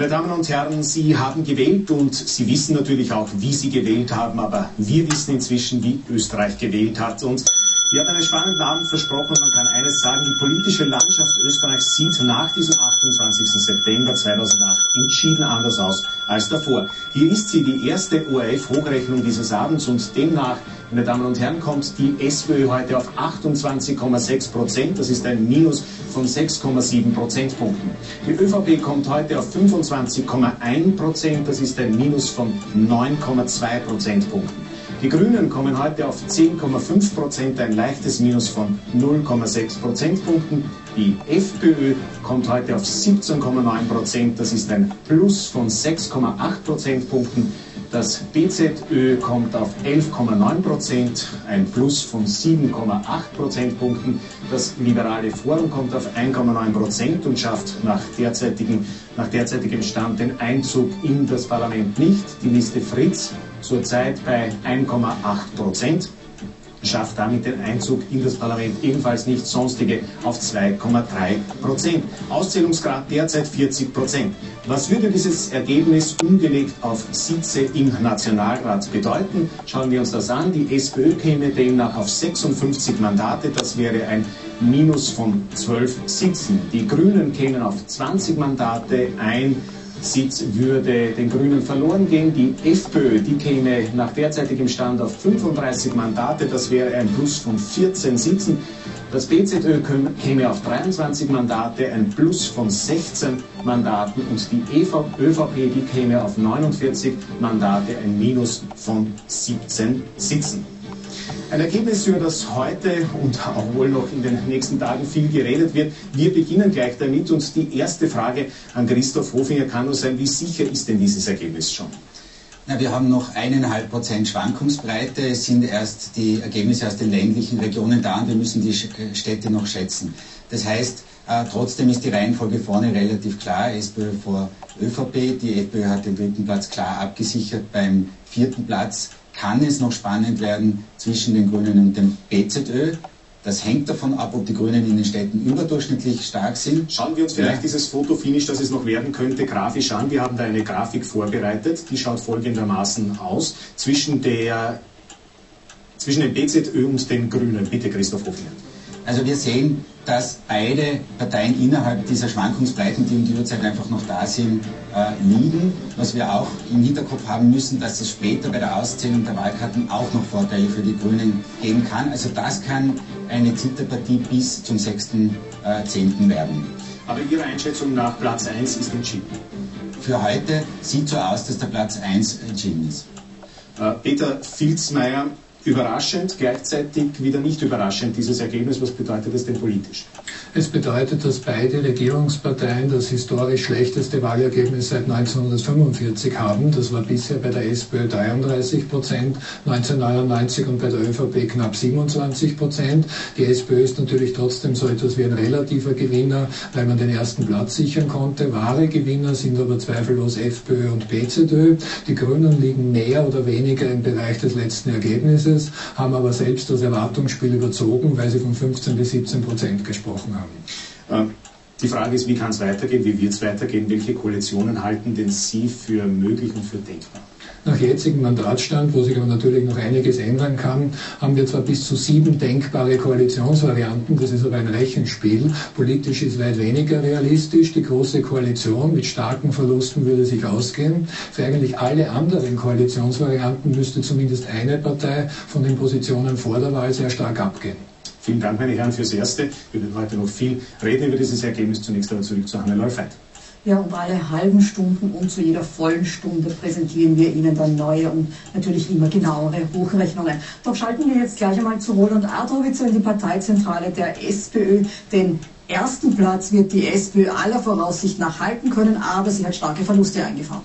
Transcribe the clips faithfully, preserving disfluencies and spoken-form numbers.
Meine Damen und Herren, Sie haben gewählt und Sie wissen natürlich auch, wie Sie gewählt haben, aber wir wissen inzwischen, wie Österreich gewählt hat. Und ich habe einen spannenden Abend versprochen und man kann eines sagen, die politische Landschaft Österreichs sieht nach diesem achtundzwanzigsten September zweitausendacht entschieden anders aus als davor. Hier ist sie, die erste O R F-Hochrechnung dieses Abends und demnach, meine Damen und Herren, kommt die SPÖ heute auf achtundzwanzig Komma sechs Prozent, das ist ein Minus von sechs Komma sieben Prozentpunkten. Die ÖVP kommt heute auf fünfundzwanzig Komma eins Prozent, das ist ein Minus von neun Komma zwei Prozentpunkten. Die Grünen kommen heute auf zehn Komma fünf Prozent, ein leichtes Minus von null Komma sechs Prozentpunkten. Die FPÖ kommt heute auf siebzehn Komma neun Prozent, das ist ein Plus von sechs Komma acht Prozentpunkten. Das B Z Ö kommt auf elf Komma neun Prozent, ein Plus von sieben Komma acht Prozentpunkten. Das Liberale Forum kommt auf eins Komma neun Prozent und schafft nach, derzeitigen, nach derzeitigem Stand den Einzug in das Parlament nicht. Die Liste Fritz zurzeit bei eins Komma acht Prozent. Schafft damit den Einzug in das Parlament ebenfalls nicht, sonstige auf zwei Komma drei Prozent. Auszählungsgrad derzeit vierzig Prozent. Was würde dieses Ergebnis umgelegt auf Sitze im Nationalrat bedeuten? Schauen wir uns das an. Die SPÖ käme demnach auf sechsundfünfzig Mandate, das wäre ein Minus von zwölf Sitzen. Die Grünen kämen auf zwanzig Mandate, ein Sitz würde den Grünen verloren gehen. Die FPÖ, die käme nach derzeitigem Stand auf fünfunddreißig Mandate, das wäre ein Plus von vierzehn Sitzen. Das B Z Ö käme auf dreiundzwanzig Mandate, ein Plus von sechzehn Mandaten und die ÖVP, die käme auf neunundvierzig Mandate, ein Minus von siebzehn Sitzen. Ein Ergebnis, über das heute und auch wohl noch in den nächsten Tagen viel geredet wird. Wir beginnen gleich damit und die erste Frage an Christoph Hofinger kann nur sein, wie sicher ist denn dieses Ergebnis schon? Na, wir haben noch eineinhalb Prozent Schwankungsbreite. Es sind erst die Ergebnisse aus den ländlichen Regionen da und wir müssen die Städte noch schätzen. Das heißt, äh, trotzdem ist die Reihenfolge vorne relativ klar. SPÖ vor ÖVP. Die FPÖ hat den dritten Platz klar abgesichert. Beim vierten Platz kann es noch spannend werden zwischen den Grünen und dem B Z Ö. Das hängt davon ab, ob die Grünen in den Städten überdurchschnittlich stark sind. Schauen wir uns vielleicht ja. dieses Fotofinish, das es noch werden könnte, grafisch an. Wir haben da eine Grafik vorbereitet, die schaut folgendermaßen aus. Zwischen, der, zwischen dem B Z Ö und den Grünen. Bitte, Christoph Hofinger. Also wir sehen, dass beide Parteien innerhalb dieser Schwankungsbreiten, die um die Uhrzeit einfach noch da sind, äh, liegen. Was wir auch im Hinterkopf haben müssen, dass es später bei der Auszählung der Wahlkarten auch noch Vorteile für die Grünen geben kann. Also das kann eine Zitterpartie bis zum sechsten zehnten werden. Aber Ihrer Einschätzung nach Platz eins ist entschieden? Für heute sieht so aus, dass der Platz eins entschieden ist. Äh, Peter Filzmeier, überraschend, gleichzeitig wieder nicht überraschend, dieses Ergebnis. Was bedeutet das denn politisch? Es bedeutet, dass beide Regierungsparteien das historisch schlechteste Wahlergebnis seit neunzehnhundertfünfundvierzig haben. Das war bisher bei der SPÖ dreiunddreißig Prozent, neunzehnhundertneunundneunzig und bei der ÖVP knapp siebenundzwanzig Prozent. Die SPÖ ist natürlich trotzdem so etwas wie ein relativer Gewinner, weil man den ersten Platz sichern konnte. Wahre Gewinner sind aber zweifellos FPÖ und B Z Ö. Die Grünen liegen mehr oder weniger im Bereich des letzten Ergebnisses, haben aber selbst das Erwartungsspiel überzogen, weil sie von fünfzehn bis siebzehn Prozent gesprochen haben. Die Frage ist, wie kann es weitergehen, wie wird es weitergehen, welche Koalitionen halten denn Sie für möglich und für denkbar? Nach jetzigem Mandatsstand, wo sich aber natürlich noch einiges ändern kann, haben wir zwar bis zu sieben denkbare Koalitionsvarianten, das ist aber ein Rechenspiel. Politisch ist weit weniger realistisch. Die Große Koalition mit starken Verlusten würde sich ausgehen. Für eigentlich alle anderen Koalitionsvarianten müsste zumindest eine Partei von den Positionen vor der Wahl sehr stark abgehen. Vielen Dank, meine Herren, fürs Erste. Wir werden heute noch viel reden über dieses Ergebnis. Zunächst aber zurück zu Hannelore Veit. Ja, und alle halben Stunden und zu jeder vollen Stunde präsentieren wir Ihnen dann neue und natürlich immer genauere Hochrechnungen. Doch schalten wir jetzt gleich einmal zu Roland Adrowitzer in die Parteizentrale der SPÖ. Den ersten Platz wird die SPÖ aller Voraussicht nach halten können, aber sie hat starke Verluste eingefahren.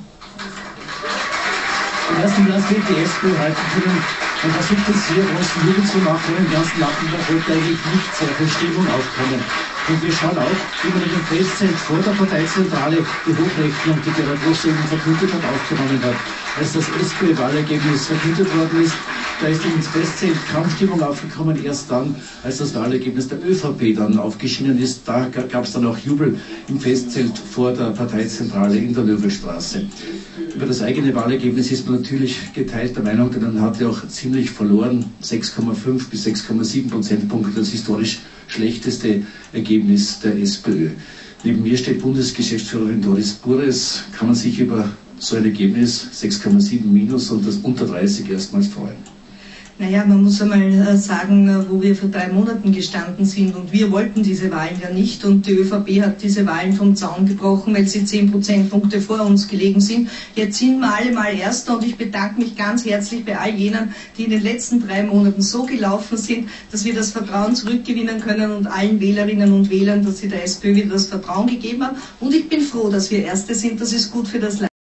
Den ersten Platz wird die SPÖ halten können. Man versucht es hier großen Jubel zu machen, im ganzen Nachmittag wollte eigentlich nicht sehr viel Stimmung aufkommen. Und wir schauen auch, wie man in dem Festzelt vor der Parteizentrale die Hochrechnung, die Gerhard Rosse eben verkündet hat, aufgenommen hat. Als das SPÖ-Wahlergebnis verkündet worden ist, da ist ins Festzelt kaum Stimmung aufgekommen, erst dann, als das Wahlergebnis der ÖVP dann aufgeschienen ist. Da gab es dann auch Jubel im Festzelt vor der Parteizentrale in der Löwenstraße. Über das eigene Wahlergebnis ist man natürlich geteilter Meinung, denn man hat ja auch ziemlich verloren, sechs Komma fünf bis sechs Komma sieben Prozentpunkte, das historisch schlechteste Ergebnis der SPÖ. Neben mir steht Bundesgeschäftsführerin Doris Bures. Kann man sich über so ein Ergebnis, sechs Komma sieben minus und das unter dreißig erstmals freuen? Naja, man muss einmal sagen, wo wir vor drei Monaten gestanden sind, und wir wollten diese Wahlen ja nicht, und die ÖVP hat diese Wahlen vom Zaun gebrochen, weil sie zehn Prozentpunkte vor uns gelegen sind. Jetzt sind wir alle mal Erster, und ich bedanke mich ganz herzlich bei all jenen, die in den letzten drei Monaten so gelaufen sind, dass wir das Vertrauen zurückgewinnen können, und allen Wählerinnen und Wählern, dass sie der SPÖ wieder das Vertrauen gegeben haben. Und ich bin froh, dass wir Erste sind, das ist gut für das Land.